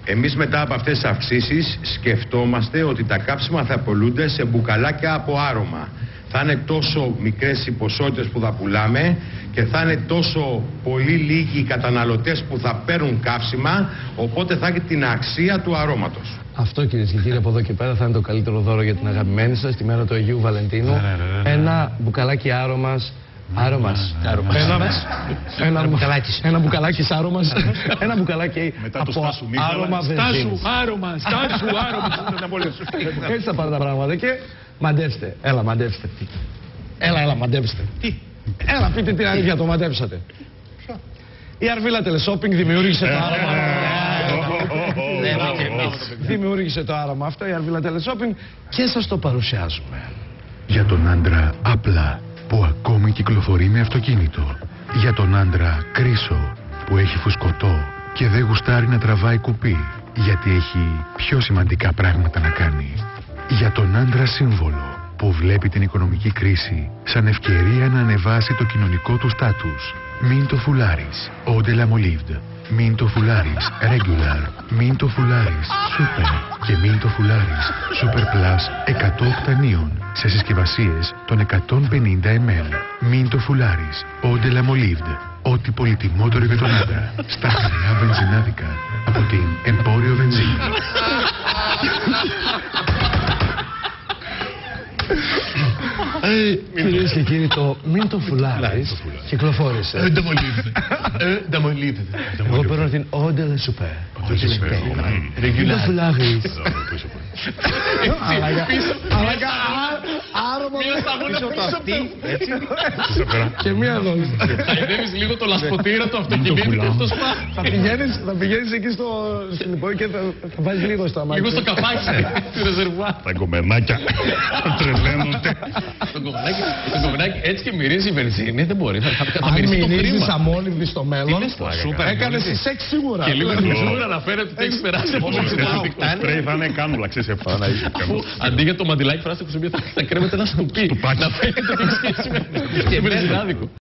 Εμείς μετά από αυτές τις αυξήσεις σκεφτόμαστε ότι τα καύσιμα θα πωλούνται σε μπουκαλάκια από άρωμα. Θα είναι τόσο μικρές οι ποσότητες που θα πουλάμε και θα είναι τόσο πολύ λίγοι οι καταναλωτές που θα παίρνουν καύσιμα, οπότε θα έχει την αξία του αρώματος. Αυτό, κυρίες και κύριοι, από εδώ και πέρα θα είναι το καλύτερο δώρο για την αγαπημένη σας τη μέρα του Αγίου Βαλεντίνου. Ένα μπουκαλάκι άρωμας. Ένα μπουκαλάκι άρωμας. Ένα μπουκαλάκι από άρωμα βενζίνης. Στάσου άρωμα. Έτσι θα πάρετε τα πράγματα και μαντέψτε. Έλα, μαντέψτε. Έλα, μαντέψτε. Έλα, πείτε την αλήθεια, το μαντέψατε. Η Αρβίλα Τελεσόπινγκ δημιούργησε το άρωμα. Δημιούργησε το άρωμα αυτό η Αρβίλα Τελεσόπινγκ και σας το παρουσιάζουμε. Για τον άντρα απλά που ακόμη κυκλοφορεί με αυτοκίνητο. Για τον άντρα κρίσο που έχει φουσκωτό και δεν γουστάρει να τραβάει κουπί γιατί έχει πιο σημαντικά πράγματα να κάνει. Για τον άντρα σύμβολο που βλέπει την οικονομική κρίση σαν ευκαιρία να ανεβάσει το κοινωνικό του στάτους. Μην το φουλάρεις. Eau de la Molive. Μην το φουλάρεις regular, μην το φουλάρεις super και μην το φουλάρεις super plus 100 οκτανίων σε συσκευασίες των 150 ml. Μην το φουλάρεις Eau de la Molive, ό,τι πολυτιμότερο για τον άντρα στα χαμηλά βενζινάδικα από την Εμπόριο Βενζίνη. Κυρίες και κύριοι, το μην το φουλάρεις κυκλοφόρησε. Εγώ παίρνω την Eau de la Super. Μην το φουλάρεις. Άρωμα πίσω το αυτή, έτσι. Και μία δόση. Θα ειδεύεις λίγο το λασποτήρα του αυτοκινήτου και στο σπά. Θα πηγαίνεις εκεί στην υπόη και θα βάζεις λίγο στο αμάξι. Λίγο στο καπάκι του ρεζερβουάρ. Τα κομμενάκια τρελαίνονται. Το κομμενάκι έτσι και μυρίζει η βενζίνη, δεν μπορεί. Αν μυρίζεις αμόλυβδη στο μέλλον, έκανες σεξ σίγουρα. Και λίγο σίγουρα να φέρει ότι το έχεις περάσει από το σπρέι θα είναι κάνουλα, ξέρεις αυτό. Αντί για το μαντιλάκι φράστο θα κρέμεται ένα στουπί. Να φαίνεται την σχέση με βενζινάδικο.